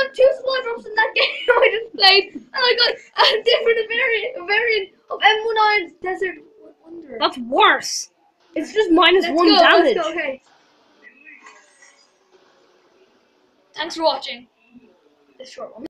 got 2 supply drops in that game I just played, and I got a different variant of M19's Desert Wonder. That's worse. It's just minus Let's 1 go, damage. Let's go, okay. Thanks for watching this short one.